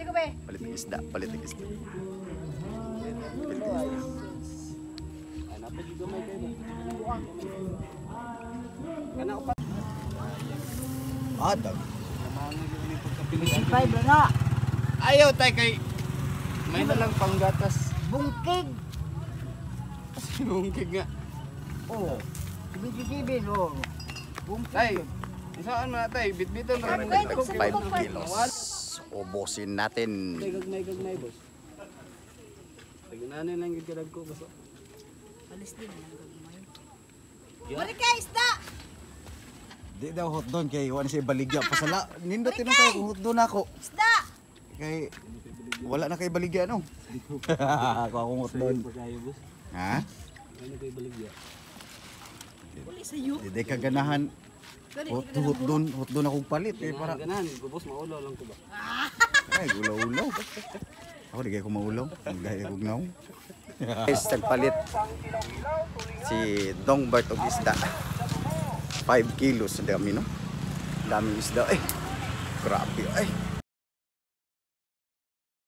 Palit ng isda, palit ng isda. Hanapin juga may kayo. Kana ko pa. Adag. Five na. Ayaw tay kay may na lang panggatas. Bungkig. Bungkig nga. Oh. Bibigibin oh. Tay, isaan mo na tay, bitbiton ra Meron man. tayong 5 kilos. Ubusin natin. Gagmay boss. Taginanay lang gid kadag ko boss. Alis din ang gagmay. Balik ka, isda! Di daw hot doon kay wala siya baligya pasala. Nindutin mo kay hot doon ako. Isda! Kay wala na kay baligya no. Ako akong hot doon. Ha? Ano kay baligya? Uli sa'yo. Di ka ganahan. Hot doon akong palit eh para. Ganahan, boss maulaw lang ko ba? Ay, ulaw-ulaw. Ako di kayo kumaulaw. Dahil ako ngaw. Guys, nagpalit si Dong Bart og isda. 5 kilos. Dami no? Daming isda. Ay, grabe. Ay.